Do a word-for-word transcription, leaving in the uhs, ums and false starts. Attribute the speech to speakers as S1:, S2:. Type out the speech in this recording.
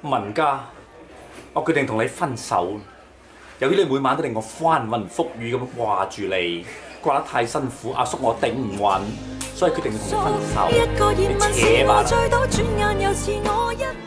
S1: 文嘉，我決定同你分手。由於你每晚都令我翻雲覆雨咁掛住你，掛得太辛苦，阿叔我頂唔穩，所以決定同你分手。你扯吧。